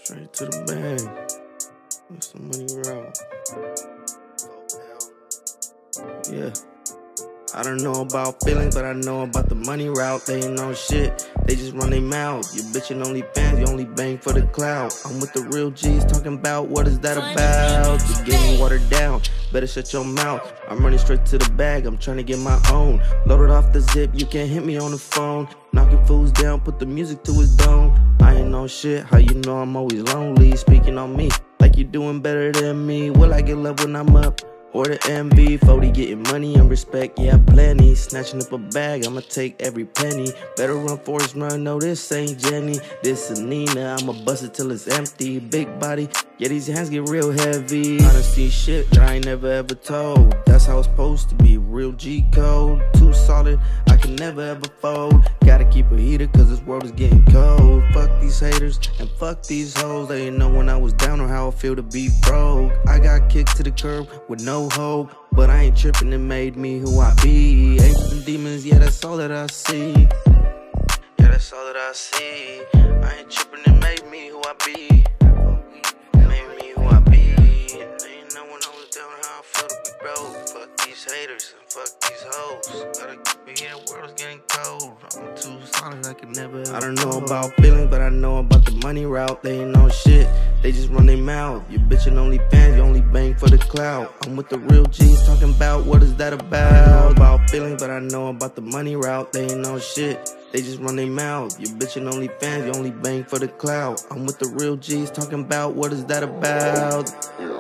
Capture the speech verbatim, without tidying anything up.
Straight to the bag. What's the money route? Yeah. I don't know about feelings, but I know about the money route. They ain't no shit, they just run their mouth. You bitchin' only fans, you only bang for the clout. I'm with the real G's talking about what is that about? The game watered down, better shut your mouth. I'm running straight to the bag, I'm trying to get my own. Loaded off the zip, you can't hit me on the phone. Knocking fools down, put the music to his dome. I ain't no shit, how you know I'm always lonely? Speaking on me, like you doing better than me. Will I get love when I'm up? Or the envy, forty getting money and respect, yeah, plenty. Snatching up a bag, I'ma take every penny. Better run, Forrest, run, no, this ain't Jenny. This is Nina, I'ma bust it till it's empty. Big body, yeah, these hands get real heavy. I done see shit that I ain't never ever told. That's how it's supposed to be, real G code. Too solid, I can never ever fold. Gotta keep a heater, cause this world is getting cold. Fuck these haters, and fuck these hoes. They didn't know when I was down or how I feel to be broke. I got kicked to the curb with no hope, but I ain't tripping, it made me who I be. Angels and demons, yeah, that's all that I see. Yeah, that's all that I see. I ain't tripping, it made me who I be. It made me who I be. They ain't know when I was down how I felt to be broke. Fuck these haters and fuck these hoes. Gotta keep it here, the world is getting cold. I'm too solid, I can never. I don't know about feelings, but I know about the money route. They ain't no shit, they just run their mouth. You bitchin' only fans, you only bang for the clout. I'm with the real G's talking about what is that about? I don't know about feelings, but I know about the money route. They ain't no shit, they just run their mouth. You bitchin' only fans, you only bang for the clout. I'm with the real G's talking about what is that about?